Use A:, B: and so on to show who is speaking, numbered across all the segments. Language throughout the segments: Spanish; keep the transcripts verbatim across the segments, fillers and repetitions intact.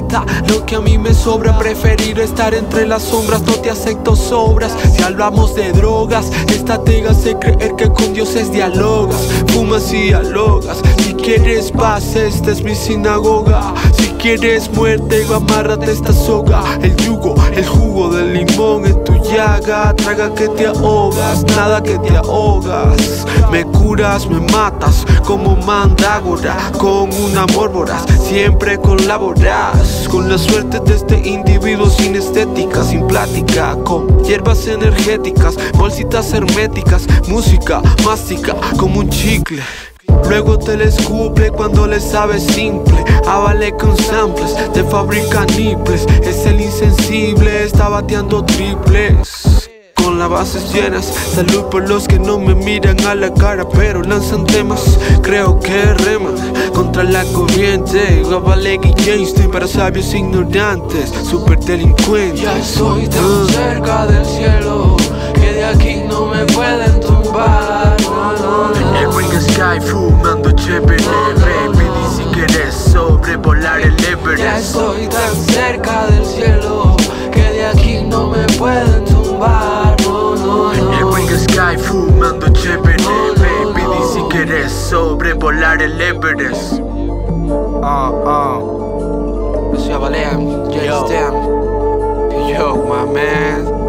A: falta, lo que a mí me sobra. Preferir estar entre las sombras, no te acepto sobras. Si hablamos de drogas, esta te hace creer que con dioses dialogas. Fumas y dialogas. Si quieres paz, esta es mi sinagoga. Si quieres muerte, amárrate esta soga. El yugo, el jugo del limón en tu llaga. Traga que te ahogas, nada que te ahogas. Me curas, me matas como mandrágora. Con un amor voraz, siempre colaboras. Con la suerte de este individuo sin estética, sin plática. Con hierbas energéticas, bolsitas herméticas. Música, mástica como un chicle. Luego te les escuple cuando les sabes simple. Avale con samples, te fabrican niples. Es el insensible, está bateando triples. Con las bases llenas, salud por los que no me miran a la cara pero lanzan temas. Creo que reman contra la corriente. Gabalegui y Einstein para sabios ignorantes, super delincuentes.
B: Ya estoy tan uh. cerca del cielo que de aquí no me pueden tumbar. No, no, no.
A: El Ring Sky fumando chévere, baby. Dice que quieres sobrevolar el Everest.
B: Ya estoy tan cerca del cielo que de aquí no me pueden tumbar. No, no, no.
A: El Ring Sky fumando chévere, no, no, baby. No. Dice que quieres sobrevolar el Everest.
B: Ah, ah. Yo soy Abalean, J Stem. Yo, my man.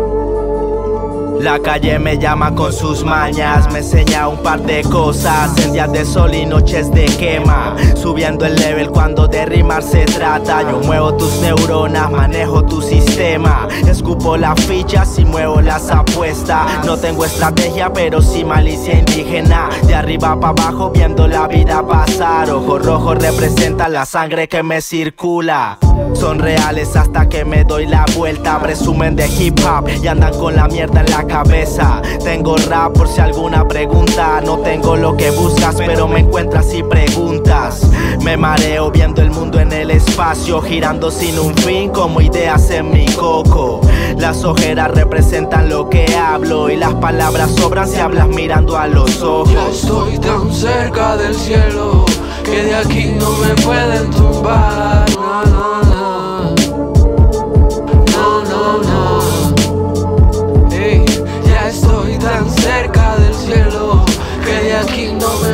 C: La calle me llama con sus mañas, me enseña un par de cosas en días de sol y noches de quema. Subiendo el level cuando de rimar se trata. Yo muevo tus neuronas, manejo tu sistema. Escupo las fichas y muevo las apuestas. No tengo estrategia pero sí malicia indígena. De arriba para abajo viendo la vida pasar. Ojos rojos representan la sangre que me circula. Son reales hasta que me doy la vuelta. Presumen de hip hop y andan con la mierda en la cabeza. Tengo rap por si alguna pregunta. No tengo lo que buscas pero me encuentras si preguntas. Me mareo viendo el mundo en el espacio, girando sin un fin como ideas en mi coco. Las ojeras representan lo que hablo y las palabras sobran si hablas mirando a los ojos.
B: Ya estoy tan cerca del cielo que de aquí no me pueden tumbar. No, no, no. No, no, no. Ey, ya estoy tan cerca del cielo que de aquí no me